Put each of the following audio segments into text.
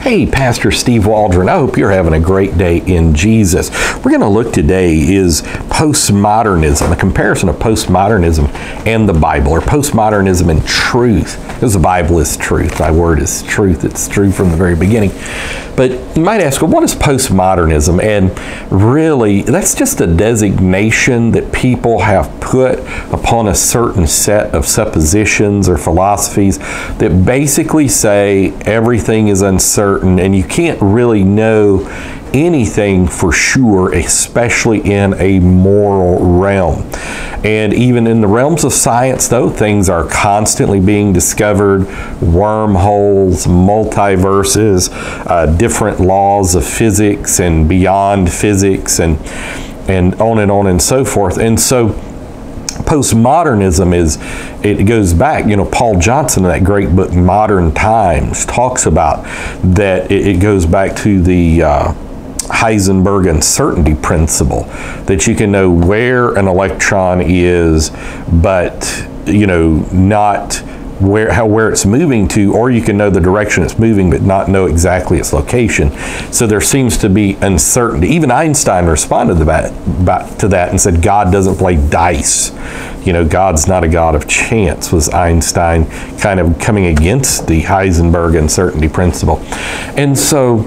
Hey, Pastor Steve Waldron. I hope you're having a great day in Jesus. We're going to look today is postmodernism, a comparison of postmodernism and the Bible, or postmodernism and truth. Because the Bible is truth. Thy word is truth. It's true from the very beginning. But you might ask, well, what is postmodernism? And really, that's just a designation that people have put upon a certain set of suppositions or philosophies that basically say everything is uncertain and you can't really know anything for sure, especially in a moral realm. And even in the realms of science, though, things are constantly being discovered, wormholes, multiverses, different laws of physics and beyond physics, and on and so forth. And so postmodernism it goes back, Paul Johnson in that great book, Modern Times, talks about that it goes back to the Heisenberg uncertainty principle, that you can know where an electron is, but not where it's moving to, or you can know the direction it's moving but not know exactly its location. So there seems to be uncertainty. Even Einstein responded to that and said God doesn't play dice. God's not a God of chance, was Einstein kind of coming against the Heisenberg uncertainty principle. And so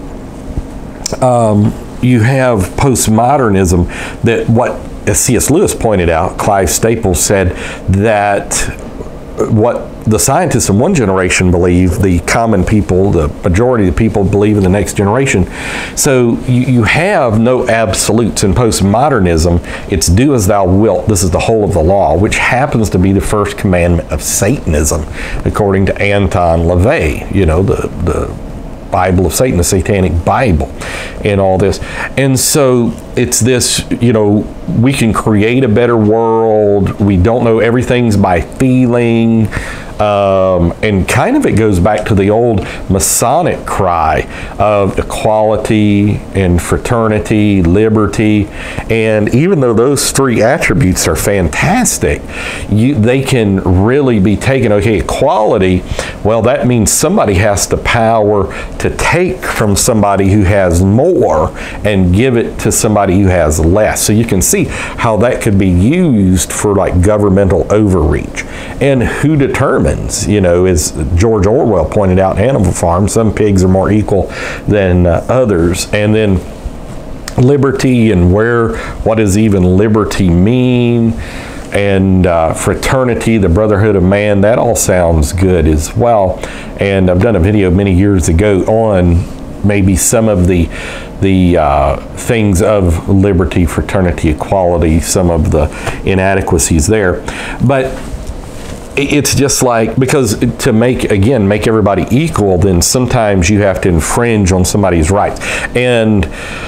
you have postmodernism, that what, as C.S. Lewis pointed out, Clive Staples said that what the scientists in one generation believe, the common people, the majority of the people believe in the next generation. So you have no absolutes in postmodernism. It's do as thou wilt. This is the whole of the law, which happens to be the first commandment of Satanism, according to Anton LaVey, the Bible of Satan, the Satanic Bible, and all this. And so it's this, we can create a better world. We don't know, everything's by feeling. And kind of it goes back to the old Masonic cry of equality and fraternity, liberty. And even though those three attributes are fantastic, they can really be taken, okay, equality, well, that means somebody has the power to take from somebody who has more and give it to somebody who has less. So you can see how that could be used for like governmental overreach. And who determines, as George Orwell pointed out in Animal Farm, some pigs are more equal than others. And then liberty, and what does even liberty mean? And fraternity, the brotherhood of man, that all sounds good as well. And I've done a video many years ago on maybe some of the things of liberty, fraternity, equality, some of the inadequacies there. But it's just like, because to make everybody equal, then sometimes you have to infringe on somebody's rights. And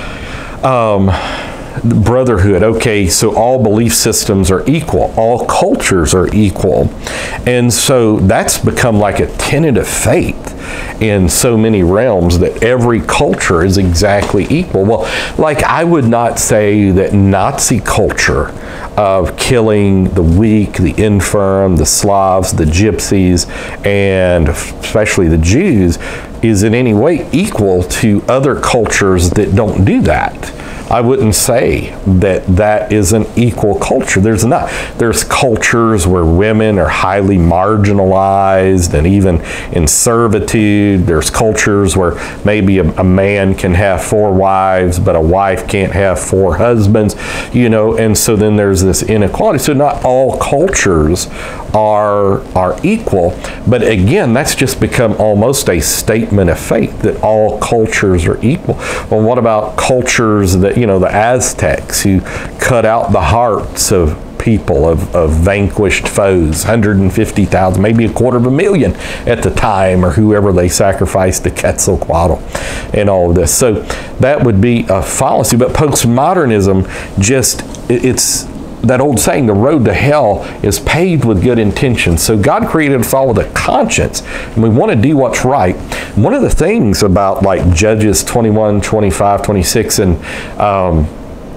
brotherhood, okay, so all belief systems are equal, all cultures are equal. And so that's become like a tenet of faith in so many realms, that every culture is exactly equal. Well, like, I would not say that Nazi culture of killing the weak, the infirm, the Slavs, the Gypsies, and especially the Jews is in any way equal to other cultures that don't do that. I wouldn't say that is an equal culture. There's not. There's cultures where women are highly marginalized and even in servitude. There's cultures where maybe a man can have 4 wives, but a wife can't have 4 husbands, and so then there's this inequality. So not all cultures are equal, but again, that's just become almost a statement of faith that all cultures are equal. Well, what about cultures that, the Aztecs, who cut out the hearts of people, of vanquished foes, 150,000, maybe 250,000 at the time, or whoever they sacrificed to Quetzalcoatl, and all of this. So that would be a fallacy. But postmodernism, it's that old saying, the road to hell is paved with good intentions. So God created us all with a conscience, and we want to do what's right. One of the things about like Judges 21, 25, 26, and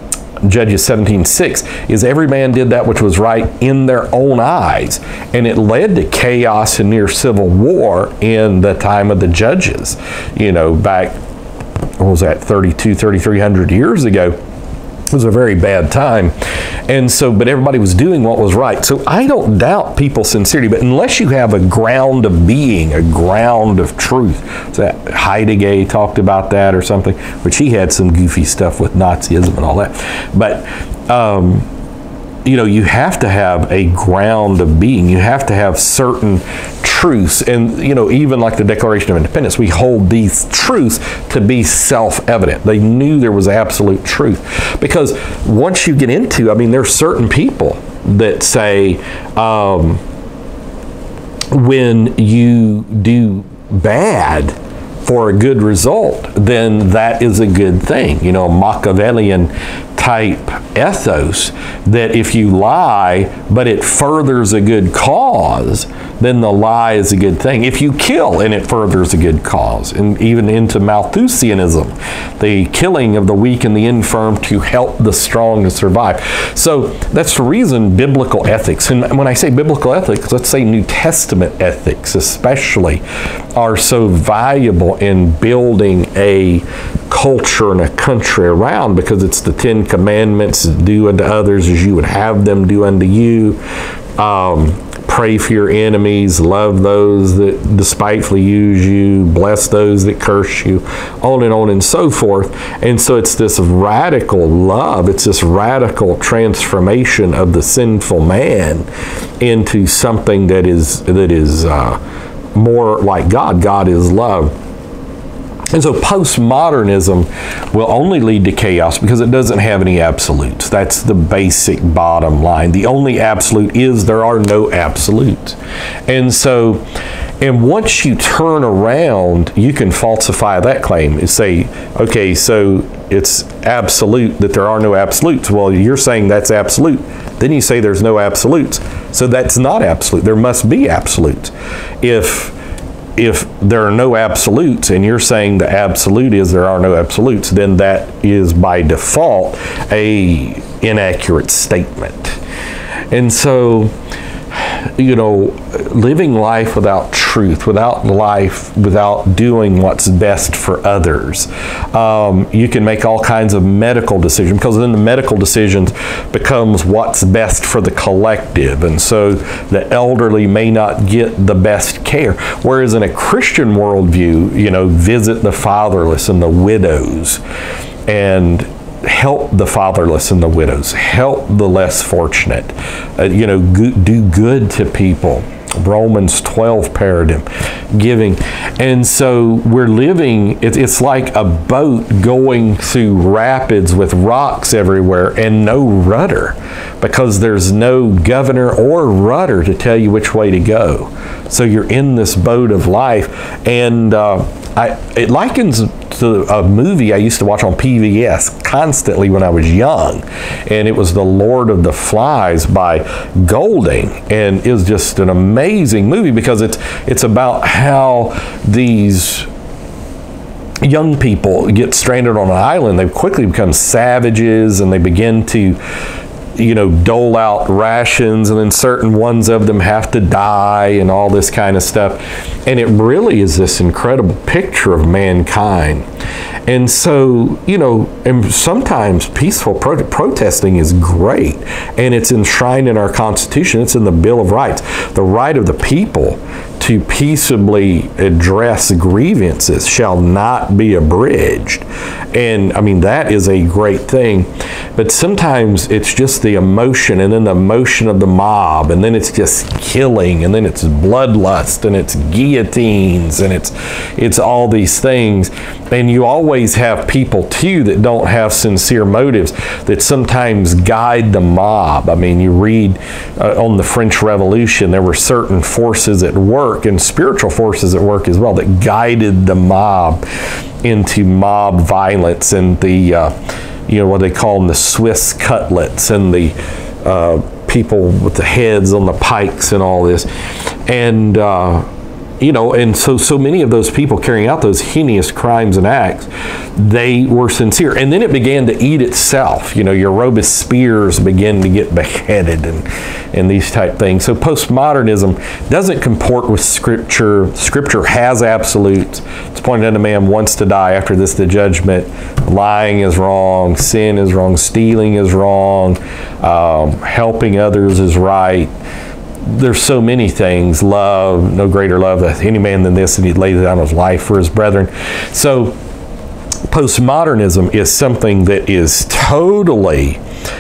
Judges 17:6, is every man did that which was right in their own eyes. And it led to chaos and near civil war in the time of the judges. You know, back, what was that, 3,300 years ago. It was a very bad time. And so, but everybody was doing what was right. So I don't doubt people's sincerity, but unless you have a ground of being, a ground of truth. So that Heidegger talked about that or something, which he had some goofy stuff with Nazism and all that. But, you know, you have to have a ground of being. You have to have certain truths. And, you know, even like the Declaration of Independence, we hold these truths to be self-evident. They knew there was absolute truth. Because once you get into, I mean, there's certain people that say, when you do bad for a good result, then that is a good thing. You know, Machiavellian type ethos, that if you lie, but it furthers a good cause, then the lie is a good thing. If you kill and it furthers a good cause, and even into Malthusianism, the killing of the weak and the infirm to help the strong to survive. So that's the reason biblical ethics, and when I say biblical ethics, let's say New Testament ethics especially, are so valuable in building a culture and a country around, because it's the 10 Commandments: do unto others as you would have them do unto you. Pray for your enemies, love those that despitefully use you, bless those that curse you, on and so forth. And so it's this radical love, it's this radical transformation of the sinful man into something that is more like God. God is love. And so postmodernism will only lead to chaos because it doesn't have any absolutes. That's the basic bottom line. The only absolute is there are no absolutes. And so, and once you turn around, you can falsify that claim and say, okay, so it's absolute that there are no absolutes. Well, you're saying that's absolute. Then you say there's no absolutes. So that's not absolute. There must be absolutes. If there are no absolutes, and you're saying the absolute is there are no absolutes, then that is by default a inaccurate statement. And so, you know, living life without truth, without doing what's best for others, you can make all kinds of medical decisions, because then the medical decisions becomes what's best for the collective, and so the elderly may not get the best care. Whereas in a Christian worldview, you know, visit the fatherless and the widows, and help the fatherless and the widows, help the less fortunate, you know, do good to people. Romans 12 paradigm, giving. And so we're living, it's like a boat going through rapids with rocks everywhere and no rudder, because there's no governor or rudder to tell you which way to go. So you're in this boat of life, and it likens to a movie I used to watch on PBS constantly when I was young, and it was The Lord of the Flies by Golding, and it was just an amazing movie because it's about how these young people get stranded on an island. They quickly become savages, and they begin to, you know, dole out rations, and then certain ones of them have to die and all this kind of stuff. And it really is this incredible picture of mankind. And so, you know, and sometimes peaceful protesting is great, and it's enshrined in our Constitution. It's in the Bill of Rights. The right of the people to peaceably address grievances shall not be abridged. And I mean, that is a great thing. But sometimes it's just the emotion, and then the emotion of the mob, and then it's just killing, and then it's bloodlust, and it's guillotines, and it's all these things. And you always have people too that don't have sincere motives, that sometimes guide the mob. I mean, you read on the French Revolution, there were certain forces at work, and spiritual forces at work as well, that guided the mob into mob violence, and the you know, what they call them, the Swiss cutlets, and the people with the heads on the pikes and all this. And and so many of those people carrying out those heinous crimes and acts, they were sincere. And then it began to eat itself. Your Robespierres began to get beheaded and these type things. So postmodernism doesn't comport with Scripture. Scripture has absolutes. It's pointed out a man wants to die, after this the judgment. Lying is wrong, sin is wrong, stealing is wrong, helping others is right. There's so many things. Love, no greater love hath any man than this, and he laid down his life for his brethren. So postmodernism is something that is totally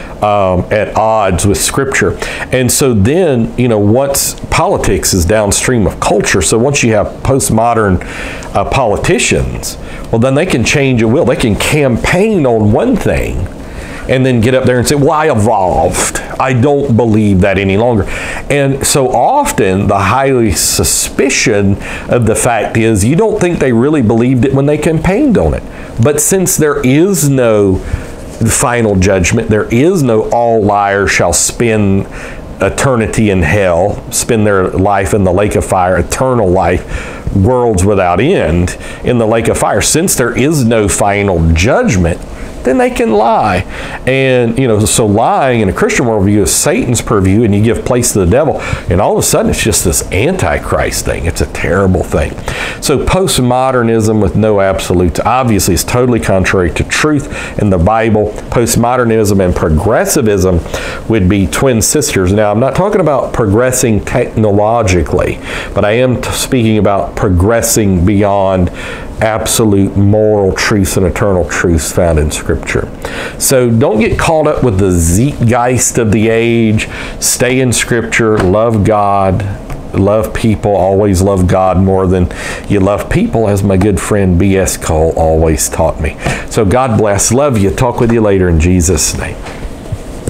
at odds with Scripture. And so then, once politics is downstream of culture, so once you have postmodern politicians, well, then they can change at will. They can campaign on one thing and then get up there and say, well, I evolved. I don't believe that any longer. And so often the highly suspicion of the fact is you don't think they really believed it when they campaigned on it. But since there is no final judgment, there is no all liars shall spend eternity in hell, spend their life in the lake of fire, eternal life, worlds without end in the lake of fire. Since there is no final judgment, then they can lie. And, so lying in a Christian worldview is Satan's purview, and you give place to the devil, and all of a sudden it's just this antichrist thing. It's a terrible thing. So postmodernism with no absolutes obviously is totally contrary to truth in the Bible. Postmodernism and progressivism would be twin sisters. Now, I'm not talking about progressing technologically, but I am speaking about progressing beyond absolute moral truths and eternal truths found in Scripture. So don't get caught up with the zeitgeist of the age. Stay in Scripture, love God, love people, always love God more than you love people, as my good friend B.S. Cole always taught me. So God bless, love you, talk with you later in Jesus' name.